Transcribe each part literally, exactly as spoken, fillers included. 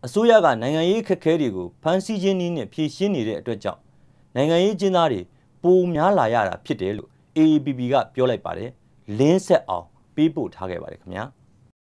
အစိုးရကနိုင်ငံရေးခက်ခဲတွေကိုဖမ်းဆီးခြင်းနည်းနဲ့ဖြေရှင်းနေတဲ့အတွက်ကြောင့်နိုင်ငံရေးကျင်းသားတွေပိုများလာရတာဖြစ်တယ်လို့ A A P P ကပြောလိုက်ပါတယ်လင်းဆက်အောင်ပေးပို့ထားခဲ့ပါတယ်ခင်ဗျာ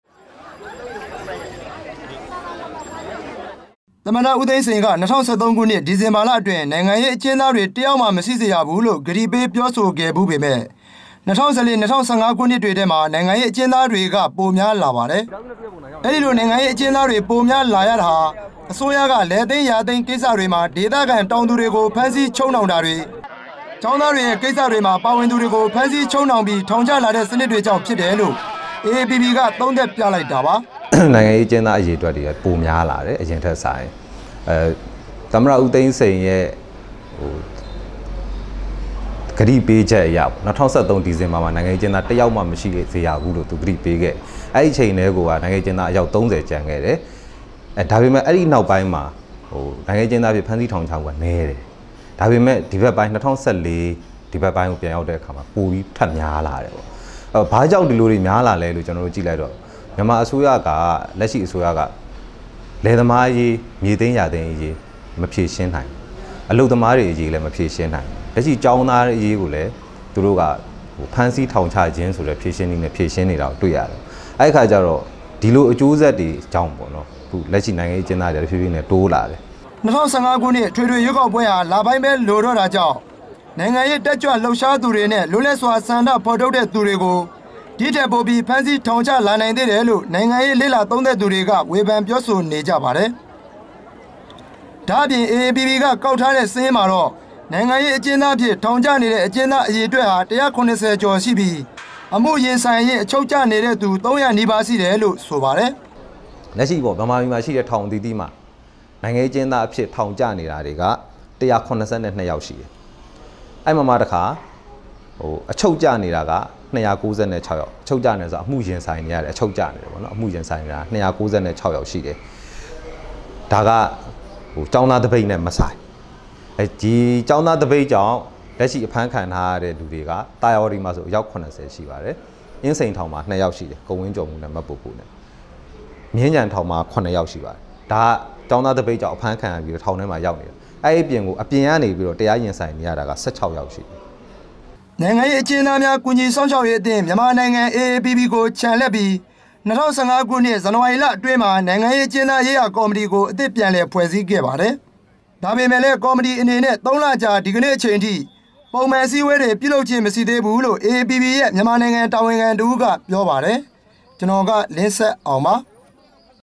သမ္မတဦးသိန်းစိန်က၂၀၁၃ခုနှစ်ဒီဇင်ဘာလအတွင်းနိုင်ငံရေးအကျဉ်းသားတွေတယောက်မှမရှိစေရဘူးလို့ဂရီပေးပြောဆိုခဲ့ဘူးပေမဲ့၂၀၁၄ ၂၀၁၅ခုနှစ်တွေထဲမှာနိုင်ငံရေးအကျဉ်းသားတွေကပိုများလာပါတယ်။အဲဒီလိုနိုင်ငံရေးအကျဉ်းသားတွေပိုများလာရတာဟာအစိုးရကလက်သိမ်းရာသိမ်းကိစ္စတွေမှာဒေသခံတောင်သူတွေကိုဖမ်းဆီးချုံနှောင်တာတွေចောင်းသားတွေရဲ့ကိစ္စတွေမှာပါဝင်သူတွေကိုဖမ်းဆီးချုံနှောင်ပြီးထောင်ချလာတဲ့စနစ်တွေကြောင့်ဖြစ်တယ်လို့ A A P P ကသုံးသပ်ပြလိုက်တာပါ။နိုင်ငံရေးအကျဉ်းသားအရေးအတွက်တွေပိုများလာတယ်အရင်ထက်ဆိုင်အဲသမ္မတဦးသိန်းစိန်ရဲ့ဟိုဂရီပေးချက်အရ၂၀၁၃ဒီဇင်ဘာမှာနိုင်ငံရေးကျင်းသားတယောက်မှမရှိစေရဘူးလို့သူဂရီပေးခဲ့အဲ့ဒီချိန်လေးကနိုင်ငံရေးကျင်းသားအယောက်၃၀ကျန်ခဲ့တယ်အဲဒါပေမဲ့အဲ့ဒီနောက်ပိုင်းမှာဟိုနိုင်ငံရေးကျင်းသားဖြစ်ဖမ်းဆီးထောင်ချောက်ကနည်းတယ်ဒါပေမဲ့ဒီဘက်ပိုင်း၂၀၁၄ဒီဘက်ပိုင်းကိုပြန်ရောက်တဲ့အခါမှာပိုပြီးထပ်များလာတယ်ပေါ့အဲဘာကြောင့်ဒီလိုတွေများလာလဲလို့ကျွန်တော်တို့ကြည့်လိုက်တော့မြန်မာအစိုးရကလက်ရှိအစိုးရကလယ်သမားရေးမြေသိမ်းရာသိမ်းရေးမဖြေရှင်းနိုင်အလုပ်သမားတွေအရေးလည်းမဖြေရှင်းနိုင်လက်ရှိကျောင်းသားအရေးကိုလည်းသူတို့ကဟိုဖမ်းဆီးထောင်ချခြင်းဆိုတဲ့ဖြေရှင်းနည်းနဲ့ဖြေရှင်းနေတာကိုတွေ့ရတယ်အဲ့ဒီခါကျတော့ဒီလိုအကျိုးဆက်တွေအကြောင်းပေါ့နော်အခုလက်ရှိနိုင်ငံရေးကျင်းသားတွေဖြည်းဖြည်းနဲ့တိုးလာတယ်၂၀၁၅ခုနှစ်ထွေထွေရွေးကောက်ပွဲဟာလာပိုင်းပဲလိုတော့တာကြောင့်နိုင်ငံရေးတက်ကြွလှုပ်ရှားသူတွေနဲ့လွတ်လပ်စွာဆန္ဒဖော်ထုတ်တဲ့သူတွေကိုဒီထက်ပိုပြီးဖမ်းဆီးထောင်ချလာနိုင်သေးတယ်လို့နိုင်ငံရေးလေ့လာသုံးသပ်သူတွေကဝေဖန်ပြောဆိုနေကြပါတယ်။ဒါ့အပြင် A A P P ကကောက်ထားတဲ့စာရင်းမှာတော့နိုင်ငံရေးအကျဉ်းသားဖြစ်ထောင်ချနေတဲ့အကျဉ်းသားအရေအတွက်ဟာ၁၉၀ကျော်ရှိပြီးအမှုရင်ဆိုင်ရင်အချုပ်ကျနေတဲ့သူ၃၀၀နီးပါးရှိတယ်လို့ဆိုပါတယ်။လက်ရှိပေါ့ဗမာပြည်မှာရှိတဲ့ထောင်အသီးသီးမှာနိုင်ငံရေးအကျဉ်းသားအဖြစ်ထောင်ကျနေတာတွေက၁၉၂၂ယောက်ရှိတယ်။အဲ့မှာမှတခါဟိုအချုပ်ကျနေတာက၂၉၆ယောက်အချုပ်ကျနေဆိုအမှုရင်ဆိုင်နေရတယ်အချုပ်ကျနေတယ်ပေါ့နော်အမှုရင်ဆိုင်နေတာ၂၉၆ယောက်ရှိတယ်ဒါကဟိုကျောင်းသားတပိတ်နဲ့မဆိုင်အဲဒီကျောင်းသားတပိတ်ကြောင့်လက်ရှိအဖမ်းခံထားရတဲ့လူတွေကတာယာဝတီမှာဆိုအယောက်၈၀ရှိပါတယ်အင်းစိန်ထောင်မှာ၂ယောက်ရှိတယ်ကိုဝင်းကျော်မှုနဲ့မတ်ပူပူနဲ့မြင်းကြံထောင်မှာ9ယောက်ရှိပါတယ်ဒါကကျောင်းသားတပိတ်ကြောင့်အဖမ်းခံရပြီးတော့ထောင်ထဲမှာရောက်နေတယ်အဲ့ဒီအပြင်ကိုအပြင်ကနေပြီးတော့တရားရင်ဆိုင်နေရတာက၁၆ယောက်ရှိတယ်နိုင်ငံရေးအကျဉ်းသားများကူညီဆောင်ရှောက်ရေးအသင်းမြန်မာနိုင်ငံ A A P P ကိုခြံလက်ပြီး၂၀၁၅ခုနှစ်ဇန်နဝါရီလအတွင်းမှာနိုင်ငံရေးအကျဉ်းသားရေးရာကော်မတီကိုအသစ်ပြန်လည်ဖွဲ့စည်းခဲ့ပါတယ်။ဒါပေမဲ့လည်းကော်မတီအနေနဲ့၃လကြာဒီကနေ့အချိန်ထိပုံမှန်စည်းဝေးတွေပြုလုပ်ခြင်းမရှိသေးဘူးလို့ A A P P ရဲ့မြန်မာနိုင်ငံတာဝန်ခံတူကပြောပါတယ်။ကျွန်တော်ကလင်းဆက်အောင်ပါ